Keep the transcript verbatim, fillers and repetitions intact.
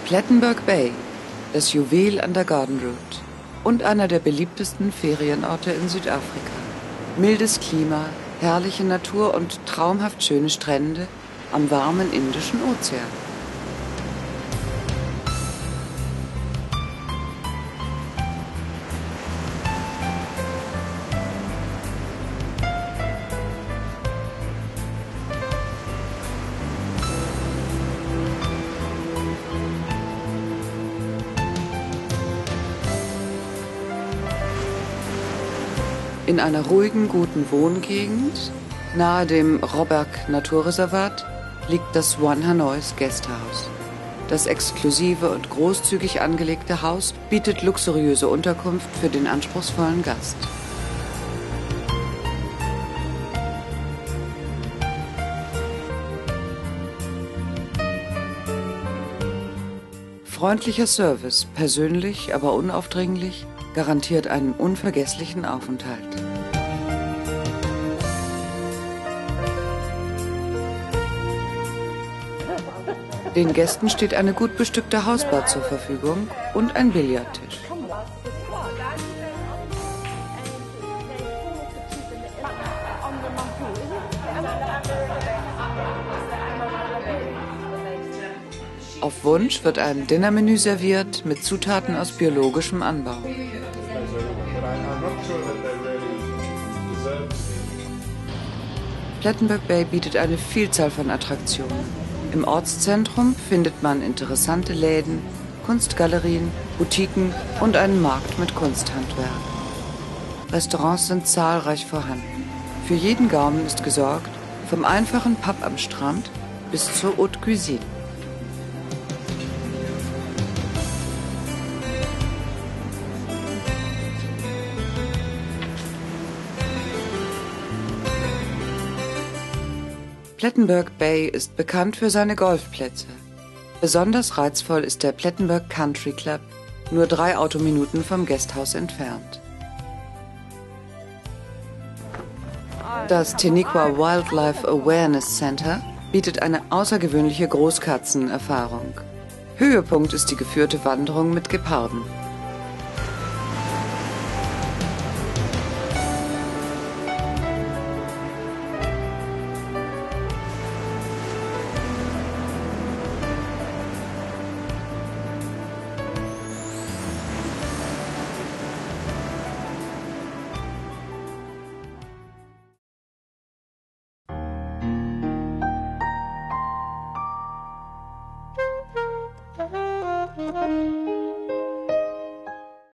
Plettenberg Bay, das Juwel an der Garden Route und einer der beliebtesten Ferienorte in Südafrika. Mildes Klima, herrliche Natur und traumhaft schöne Strände am warmen Indischen Ozean. In einer ruhigen, guten Wohngegend, nahe dem Robberg Naturreservat, liegt das One Hanoi's Guesthouse. Das exklusive und großzügig angelegte Haus bietet luxuriöse Unterkunft für den anspruchsvollen Gast. Freundlicher Service, persönlich, aber unaufdringlich, garantiert einen unvergesslichen Aufenthalt. Den Gästen steht eine gut bestückte Hausbar zur Verfügung und ein Billardtisch. Auf Wunsch wird ein Dinnermenü serviert mit Zutaten aus biologischem Anbau. Plettenberg Bay bietet eine Vielzahl von Attraktionen. Im Ortszentrum findet man interessante Läden, Kunstgalerien, Boutiquen und einen Markt mit Kunsthandwerk. Restaurants sind zahlreich vorhanden. Für jeden Gaumen ist gesorgt, vom einfachen Pub am Strand bis zur Haute Cuisine. Plettenberg Bay ist bekannt für seine Golfplätze. Besonders reizvoll ist der Plettenberg Country Club, nur drei Autominuten vom Gasthaus entfernt. Das Teniqua Wildlife Awareness Center bietet eine außergewöhnliche Großkatzenerfahrung. Höhepunkt ist die geführte Wanderung mit Geparden.